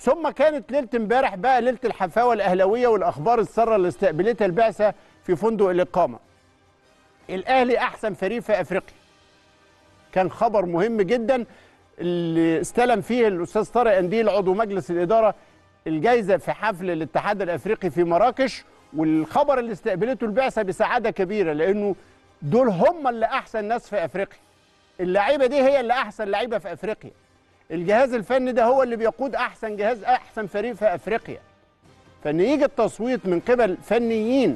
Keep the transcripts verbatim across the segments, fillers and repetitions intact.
ثم كانت ليله امبارح بقى ليله الحفاوه الاهلاويه والاخبار الساره اللي استقبلتها البعثه في فندق الاقامه. الاهلي احسن فريق في افريقيا. كان خبر مهم جدا اللي استلم فيه الاستاذ طارق قنديل عضو مجلس الاداره الجائزه في حفل الاتحاد الافريقي في مراكش، والخبر اللي استقبلته البعثه بسعاده كبيره لانه دول هم اللي احسن ناس في افريقيا. اللعيبه دي هي اللي احسن لعيبه في افريقيا. الجهاز الفني ده هو اللي بيقود احسن جهاز احسن فريق في افريقيا. فان يجي التصويت من قبل فنيين،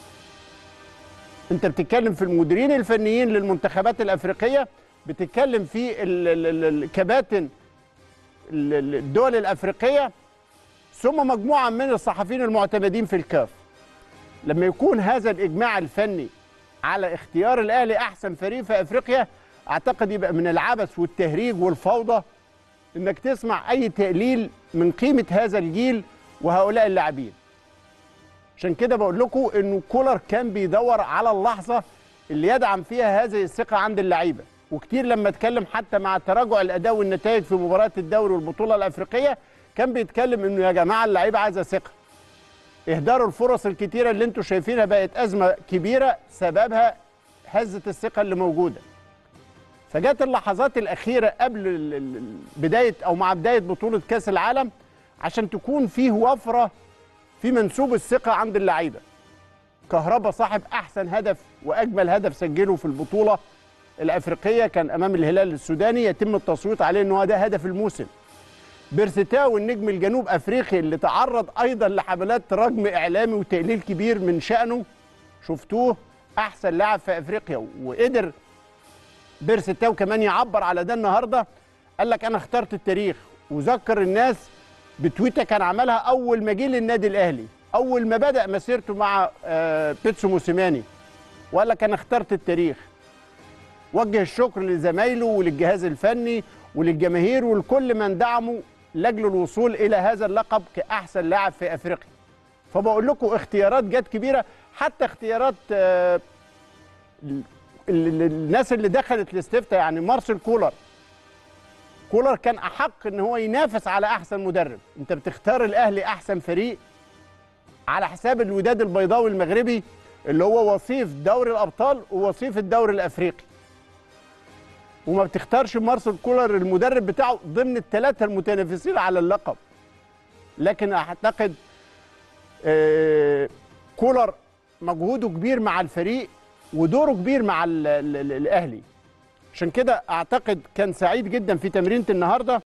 انت بتتكلم في المديرين الفنيين للمنتخبات الافريقيه، بتتكلم في الكباتن الدول الافريقيه، ثم مجموعه من الصحفيين المعتمدين في الكاف. لما يكون هذا الاجماع الفني على اختيار الاهلي احسن فريق في افريقيا، اعتقد يبقى من العبث والتهريج والفوضى انك تسمع اي تقليل من قيمه هذا الجيل وهؤلاء اللاعبين. عشان كده بقول لكم انه كولر كان بيدور على اللحظه اللي يدعم فيها هذه الثقه عند اللعيبه، وكتير لما اتكلم حتى مع تراجع الاداء والنتائج في مباريات الدوري والبطوله الافريقيه كان بيتكلم انه يا جماعه اللعيبه عايزه ثقه. اهدار الفرص الكتيره اللي انتم شايفينها بقت ازمه كبيره سببها هزه الثقه اللي موجوده. فجت اللحظات الاخيره قبل بدايه او مع بدايه بطوله كاس العالم عشان تكون فيه وفره في منسوب الثقه عند اللعيبه. كهربا صاحب احسن هدف واجمل هدف سجله في البطوله الافريقيه كان امام الهلال السوداني، يتم التصويت عليه ان هو ده هدف الموسم. بيرسيتاو النجم الجنوب افريقي اللي تعرض ايضا لحملات رجم اعلامي وتقليل كبير من شانه، شفتوه احسن لاعب في افريقيا، وقدر بيرسيتاو كمان يعبر على ده النهارده. قال لك انا اخترت التاريخ، وذكر الناس بتويته كان عملها اول ما جه للنادي الاهلي، اول ما بدا مسيرته مع بيتسو موسيماني، وقال لك انا اخترت التاريخ. وجه الشكر لزمايله وللجهاز الفني وللجماهير ولكل من دعموا لاجل الوصول الى هذا اللقب كاحسن لاعب في افريقيا. فبقول لكم اختيارات جت كبيره، حتى اختيارات الناس اللي دخلت الاستفتاء، يعني مارسيل كولر. كولر كان احق ان هو ينافس على احسن مدرب. انت بتختار الاهلي احسن فريق على حساب الوداد البيضاوي المغربي اللي هو وصيف دوري الابطال ووصيف الدوري الافريقي، وما بتختارش مارسيل كولر المدرب بتاعه ضمن الثلاثه المتنافسين على اللقب. لكن اعتقد كولر مجهوده كبير مع الفريق ودوره كبير مع ال ال ال الاهلي. عشان كده اعتقد كان سعيد جدا في تمرينه النهارده